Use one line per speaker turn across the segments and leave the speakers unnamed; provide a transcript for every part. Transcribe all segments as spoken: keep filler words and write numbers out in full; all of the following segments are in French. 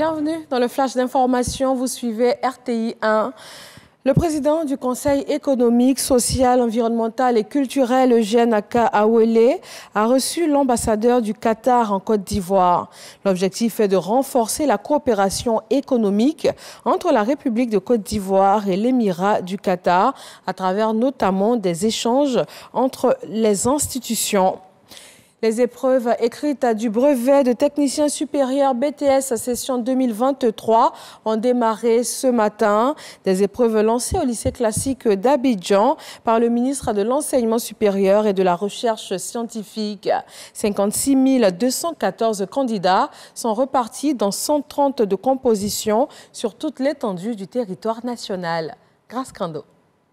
Bienvenue dans le flash d'information. Vous suivez R T I un. Le président du Conseil économique, social, environnemental et culturel, Eugène Aka Awele, a reçu l'ambassadeur du Qatar en Côte d'Ivoire. L'objectif est de renforcer la coopération économique entre la République de Côte d'Ivoire et l'Émirat du Qatar, à travers notamment des échanges entre les institutions. Les épreuves écrites du brevet de technicien supérieur B T S session deux mille vingt-trois ont démarré ce matin. Des épreuves lancées au lycée classique d'Abidjan par le ministre de l'Enseignement supérieur et de la Recherche scientifique. cinquante-six mille deux cent quatorze candidats sont repartis dans cent trente de compositions sur toute l'étendue du territoire national. Grâce Crando.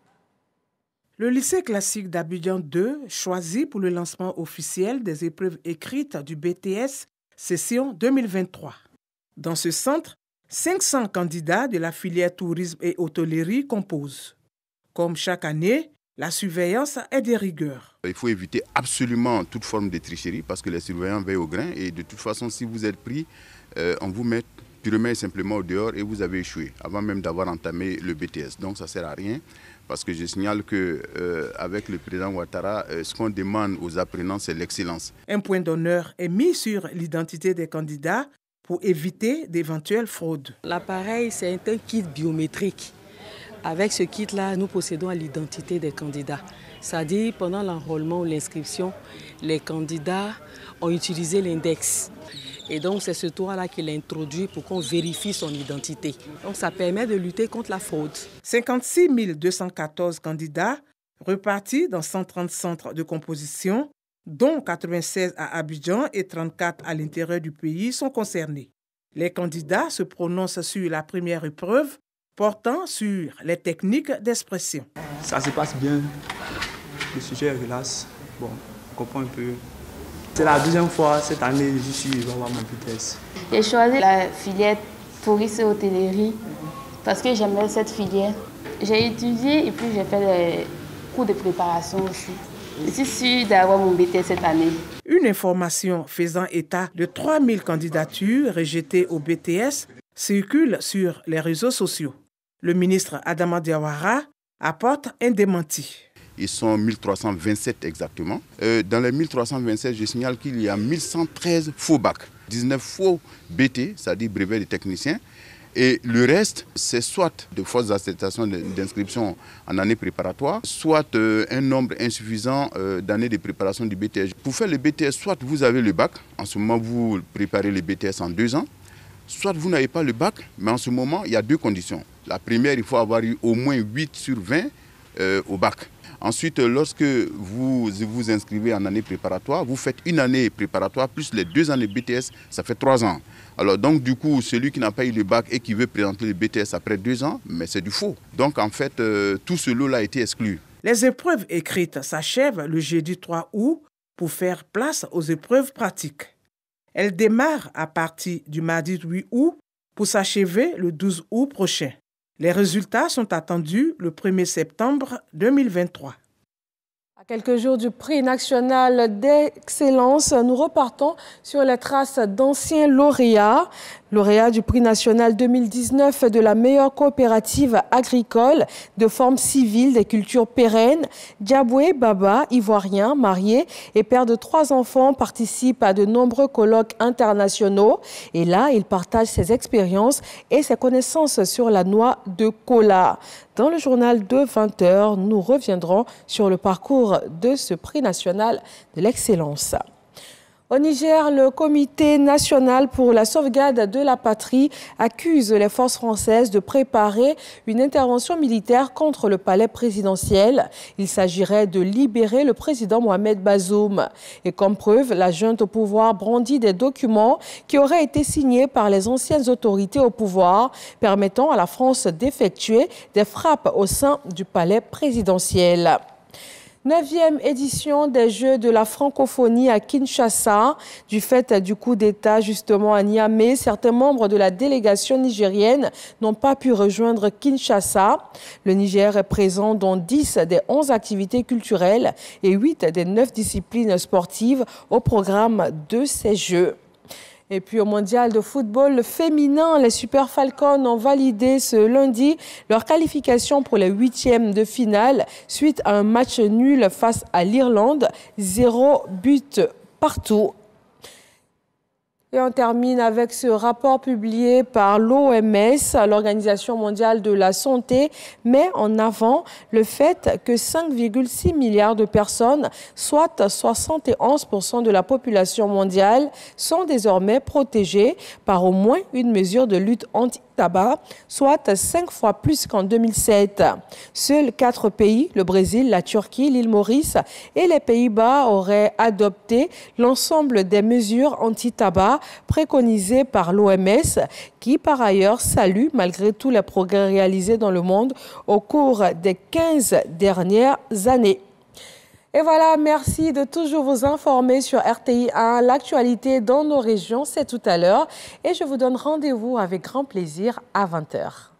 Le lycée classique d'Abidjan deux choisi pour le lancement officiel des épreuves écrites du B T S session deux mille vingt-trois. Dans ce centre, cinq cents candidats de la filière tourisme et hôtellerie composent. Comme chaque année, la surveillance est de rigueur.
Il faut éviter absolument toute forme de tricherie parce que les surveillants veillent au grain et de toute façon, si vous êtes pris, euh, on vous met purement et simplement au dehors et vous avez échoué avant même d'avoir entamé le B T S. Donc ça ne sert à rien. Parce que je signale qu'avec euh, le président Ouattara, euh, ce qu'on demande aux apprenants, c'est l'excellence.
Un point d'honneur est mis sur l'identité des candidats pour éviter d'éventuelles fraudes.
L'appareil, c'est un kit biométrique. Avec ce kit-là, nous possédons l'identité des candidats. C'est-à-dire, pendant l'enrôlement ou l'inscription, les candidats ont utilisé l'index. Et donc, c'est ce toit-là qu'il a introduit pour qu'on vérifie son identité. Donc, ça permet de lutter contre la fraude.
cinquante-six mille deux cent quatorze candidats repartis dans cent trente centres de composition, dont quatre-vingt-seize à Abidjan et trente-quatre à l'intérieur du pays, sont concernés. Les candidats se prononcent sur la première épreuve portant sur les techniques d'expression.
Ça se passe bien. Le sujet est relax. Bon, on comprend un peu. C'est la deuxième fois cette année que je suis je vais avoir mon B T S.
J'ai choisi la filière tourisme et hôtellerie parce que j'aimais cette filière. J'ai étudié et puis j'ai fait des cours de préparation aussi. Je suis sûre d'avoir mon B T S cette année.
Une information faisant état de trois mille candidatures rejetées au B T S circule sur les réseaux sociaux. Le ministre Adama Diawara apporte un démenti.
Ils sont mille trois cent vingt-sept exactement. Euh, dans les mille trois cent vingt-sept, je signale qu'il y a mille cent treize faux bacs, dix-neuf faux B T, c'est-à-dire brevet de technicien. Et le reste, c'est soit de fausses attestations d'inscription en année préparatoire, soit euh, un nombre insuffisant euh, d'années de préparation du B T S. Pour faire le B T S, soit vous avez le bac, en ce moment vous préparez le B T S en deux ans, soit vous n'avez pas le bac, mais en ce moment, il y a deux conditions. La première, il faut avoir eu au moins huit sur vingt euh, au bac. Ensuite, lorsque vous vous inscrivez en année préparatoire, vous faites une année préparatoire plus les deux années B T S, ça fait trois ans. Alors donc du coup, celui qui n'a pas eu le bac et qui veut présenter le B T S après deux ans, mais c'est du faux. Donc en fait, euh, tout ce lot-là a été exclu.
Les épreuves écrites s'achèvent le jeudi trois août pour faire place aux épreuves pratiques. Elles démarrent à partir du mardi huit août pour s'achever le douze août prochain. Les résultats sont attendus le premier septembre deux mille vingt-trois.
À quelques jours du prix national d'excellence, nous repartons sur les traces d'anciens lauréats. Lauréat du prix national deux mille dix-neuf de la meilleure coopérative agricole de forme civile des cultures pérennes, Diaboué Baba, ivoirien, marié et père de trois enfants, participe à de nombreux colloques internationaux. Et là, il partage ses expériences et ses connaissances sur la noix de cola. Dans le journal de vingt heures, nous reviendrons sur le parcours de ce prix national de l'excellence. Au Niger, le Comité national pour la sauvegarde de la patrie accuse les forces françaises de préparer une intervention militaire contre le palais présidentiel. Il s'agirait de libérer le président Mohamed Bazoum. Et comme preuve, la junte au pouvoir brandit des documents qui auraient été signés par les anciennes autorités au pouvoir, permettant à la France d'effectuer des frappes au sein du palais présidentiel. Neuvième édition des Jeux de la francophonie à Kinshasa. Du fait du coup d'État justement à Niamey, certains membres de la délégation nigérienne n'ont pas pu rejoindre Kinshasa. Le Niger est présent dans dix des onze activités culturelles et huit des neuf disciplines sportives au programme de ces Jeux. Et puis au mondial de football féminin, les Super Falcons ont validé ce lundi leur qualification pour les huitièmes de finale suite à un match nul face à l'Irlande, zéro but partout. Et on termine avec ce rapport publié par l'O M S, l'Organisation mondiale de la santé, met en avant le fait que cinq virgule six milliards de personnes, soit soixante et onze pour cent de la population mondiale, sont désormais protégées par au moins une mesure de lutte anti-tabac, soit cinq fois plus qu'en deux mille sept. Seuls quatre pays, le Brésil, la Turquie, l'île Maurice et les Pays-Bas, auraient adopté l'ensemble des mesures anti-tabac préconisées par l'O M S, qui par ailleurs salue malgré tous les progrès réalisés dans le monde au cours des quinze dernières années. Et voilà, merci de toujours vous informer sur R T I un. L'actualité dans nos régions, c'est tout à l'heure. Et je vous donne rendez-vous avec grand plaisir à vingt heures.